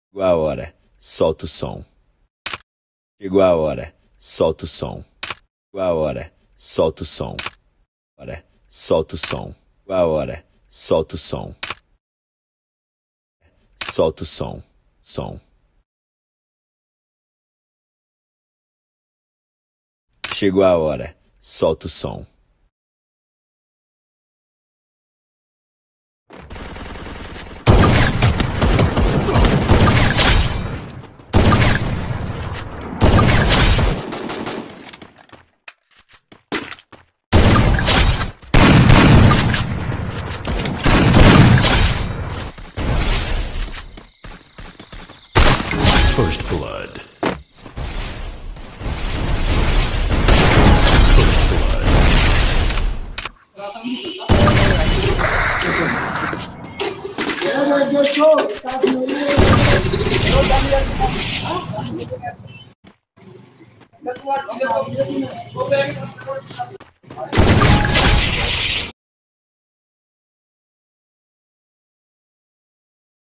Chegou a hora, solta o som. Chegou a hora, solta o som. Chegou a hora, solta o som. Hora, solta o som. Chegou a hora, solta o som. Solta o som, som. Chegou a hora, solta o som. First blood. First blood.